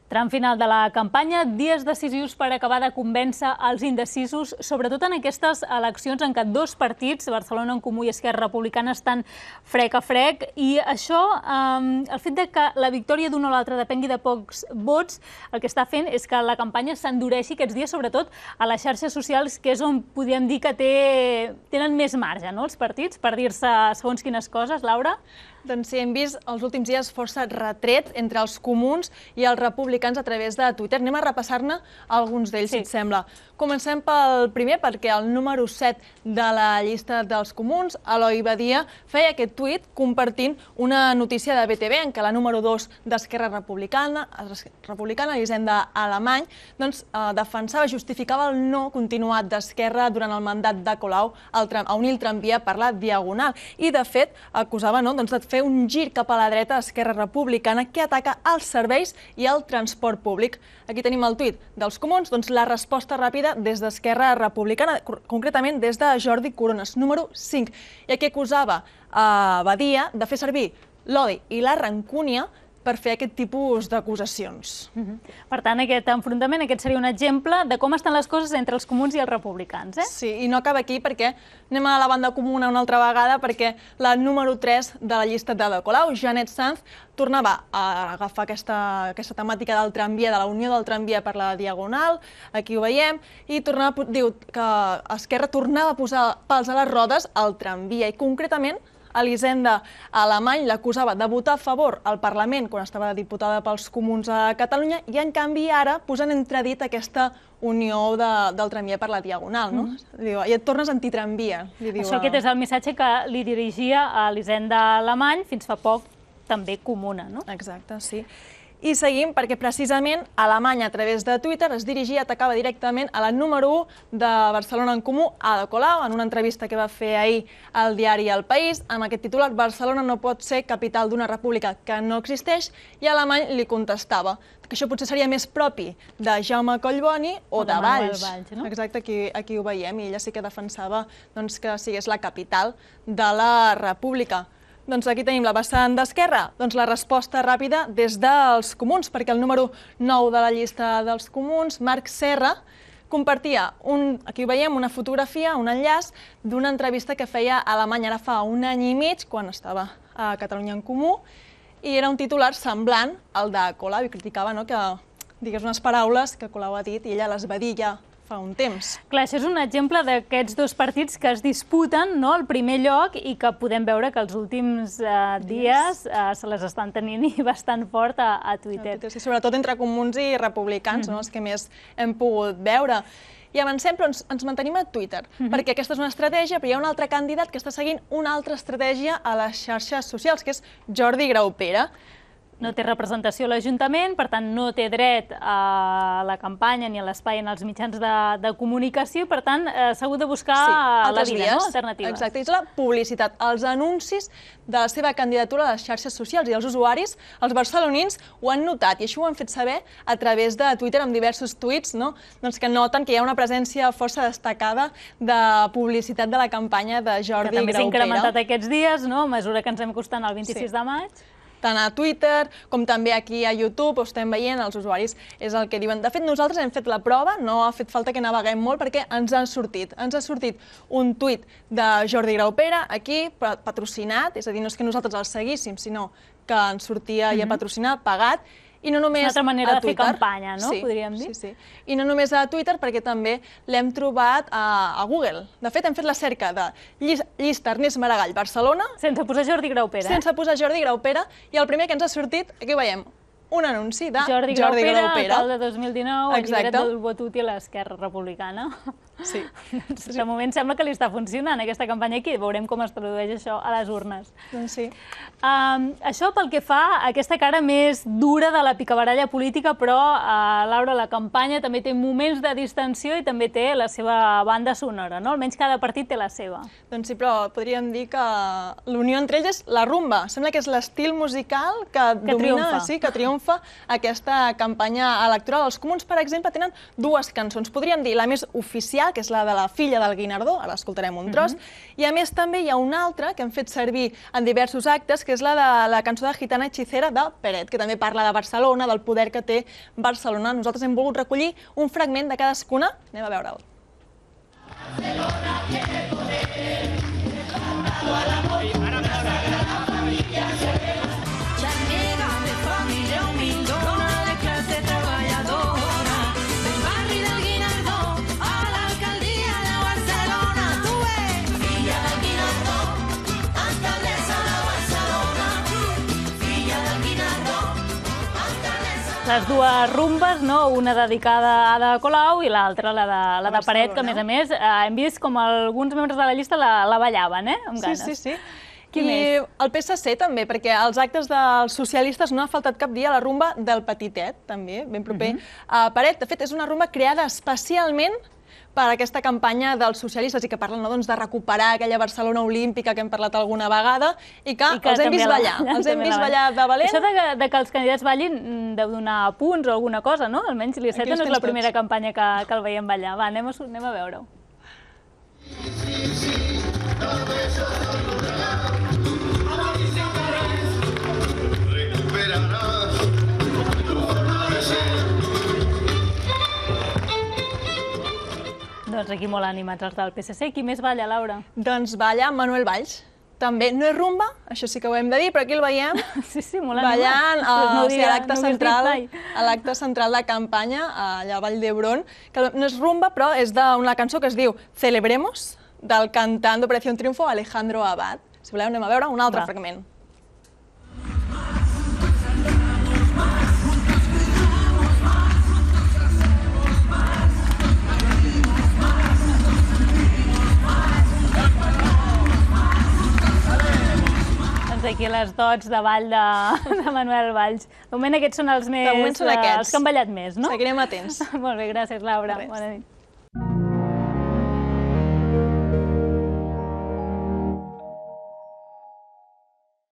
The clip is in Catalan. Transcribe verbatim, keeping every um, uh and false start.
Tram final de la campanya, dies decisius per acabar de convèncer els indecisos, sobretot en aquestes eleccions en què dos partits, Barcelona en Comú i Esquerra Republicana, estan frec a frec. I això, el fet de que la victòria d'un o l'altre depengui de pocs vots, el que està fent és que la campanya s'endureixi aquests dies, sobretot a les xarxes socials, que és on podríem dir que tenen més marge, no?, els partits, per dir-se segons quines coses. Laura? Doncs sí, hem vist els últims dies força retret entre els comuns i els republicans a través de Twitter. Anem a repassar-ne alguns d'ells, si et sembla. Comencem pel primer, perquè el número set de la llista dels comuns, Eloi Badia, feia aquest tuit compartint una notícia de B T V en què la número dos d'Esquerra Republicana, republicana Elisenda Alemany, doncs defensava, justificava el no continuat d'Esquerra durant el mandat de Colau a unir el tramvia per la Diagonal. I, de fet, acusava de fer un gir cap a la dreta d'Esquerra Republicana que ataca els serveis i el transport públic. Aquí tenim el tuit dels comuns, doncs la resposta ràpida des d'Esquerra Republicana, concretament des de Jordi Coronas, número cinc, i aquí acusava a Badia de fer servir l'odi i la rancúnia per fer aquest tipus d'acusacions. Per tant, aquest enfrontament, aquest seria un exemple de com estan les coses entre els comuns i els republicans, eh? Sí, i no acaba aquí perquè anem a la banda comuna una altra vegada, perquè la número tres de la llista de Colau, Janet Sanz, tornava a agafar aquesta temàtica del tramvia, de la unió del tramvia per la Diagonal, aquí ho veiem, i diu que Esquerra tornava a posar pals a les rodes al tramvia, i concretament Elisenda Alemany l'acusava de votar a favor al Parlament quan estava diputada pels comuns a Catalunya i, en canvi, ara posant entredit aquesta unió del tramvia per la Diagonal. I et tornes antitramvia. Això aquest és el missatge que li dirigia a Elisenda Alemany, fins fa poc també comuna, no? Exacte, sí. I seguim perquè precisament Alemanya, a través de Twitter, es dirigia, atacava directament a la número u de Barcelona en Comú, Ada Colau, en una entrevista que va fer ahir al diari El País, amb aquest titular: Barcelona no pot ser capital d'una república que no existeix, i Alemany li contestava que això potser seria més propi de Jaume Collboni o de Valls. Exacte, aquí ho veiem, i ella sí que defensava que sigués la capital de la república. Doncs aquí tenim la vessant d'Esquerra. Doncs la resposta ràpida des dels comuns, perquè el número nou de la llista dels comuns, Marc Serra, compartia, aquí ho veiem, una fotografia, un enllaç d'una entrevista que feia a Alemanya ara fa un any i mig, quan estava a Catalunya en Comú, i era un titular semblant al de Colau, i criticava que digués unes paraules que Colau ha dit i ella les va dir ja fa un temps. Clar, això és un exemple d'aquests dos partits que es disputen el primer lloc i que podem veure que els últims dies se les estan tenint i bastant fort a Twitter. Sobretot entre comuns i republicans, els que més hem pogut veure. I avancem, però ens mantenim a Twitter, perquè aquesta és una estratègia, però hi ha un altre candidat que està seguint una altra estratègia a les xarxes socials, que és Jordi Graupera. No té representació a l'Ajuntament, per tant no té dret a la campanya ni a l'espai en els mitjans de comunicació, per tant s'ha hagut de buscar la vida, alternatives. Exacte, és la publicitat, els anuncis de la seva candidatura a les xarxes socials, i els usuaris, els barcelonins, ho han notat, i això ho han fet saber a través de Twitter amb diversos tuits, que noten que hi ha una presència força destacada de publicitat de la campanya de Jordi Graupera. Que també s'ha incrementat aquests dies, a mesura que ens hem acostant al vint-i-sis de maig. Tant a Twitter com també aquí a YouTube ho estem veient, els usuaris és el que diuen. De fet, nosaltres hem fet la prova, no ha fet falta que naveguem molt perquè ens ha sortit. Ens ha sortit un tuit de Jordi Graupera, aquí, patrocinat, és a dir, no és que nosaltres el seguíssim, sinó que ens sortia ja patrocinat, pagat, i no només a Twitter. Una altra manera de fer campanya, no? Podríem dir. Sí, sí. I no només a Twitter, perquè també l'hem trobat a Google. De fet, hem fet la cerca de llista Ernest Maragall Barcelona. Sense posar Jordi Graupera. Sense posar Jordi Graupera, i el primer que ens ha sortit, aquí ho veiem, un anunci de Jordi Graupera, alcalde dos mil dinou, alliberat del vot útil a Esquerra Republicana. Sí. De moment sembla que li està funcionant aquesta campanya aquí. Veurem com es tradueix això a les urnes. Doncs sí. Això pel que fa a aquesta cara més dura de la picabaralla política, però, Laura, la campanya també té moments de distensió i també té la seva banda sonora, no? Almenys cada partit té la seva. Doncs sí, però podríem dir que l'unió entre ells és la rumba. Sembla que és l'estil musical que domina, sí, que triomfa aquesta campanya electoral. Els comuns, per exemple, tenen dues cançons. Podríem dir la més oficial, especial, que és la de la filla del Guinardó, ara escoltarem un tros, i a més també hi ha una altra que hem fet servir en diversos actes, que és la de la cançó de Gitana Hechicera de Peret, que també parla de Barcelona, del poder que té Barcelona. Nosaltres hem volgut recollir un fragment de cadascuna, anem a veure'l. Barcelona tiene poder, a la les dues rumbes, no? Una dedicada a Ada Colau i l'altra, la de, la de Peret, que a més a més eh, hem vist com alguns membres de la llista la, la ballaven, eh? Amb ganes. Sí, sí, sí. Qui I més? el P S C també, perquè als actes dels socialistes no ha faltat cap dia la rumba del Petitet, també, ben proper a Peret. De fet, és una rumba creada especialment per aquesta campanya dels socialistes i que parlen no, doncs, de recuperar aquella Barcelona olímpica que hem parlat alguna vegada i que, I que els hem vist ballar, la, els hem vist ballar de valent. Això de que, de que els candidats ballin deu donar punts o alguna cosa, no? Almenys l'Iceta no és la primera tots. campanya que, que el veiem ballar. Va, anem a, anem a veure-ho. Doncs aquí molt animats els del P S C. Qui més balla, Laura? Doncs balla Manuel Valls. També no és rumba, això sí que ho hem de dir, però aquí el veiem sí, sí, molt ballant no uh, a l'acte no central, central de campanya allà a Vall d'Hebron, que no és rumba, però és d'una cançó que es diu Celebremos, del cantant d'Operació Triunfo, Alejandro Abad. Si voleu, anem a veure un altre Va. fragment. Aquí les dots de ball de, de Manuel Valls. De moment aquests són els més... De moment són aquests. Els que han ballat més, no? Seguirem atents. Molt bé, gràcies, Laura. Bona nit.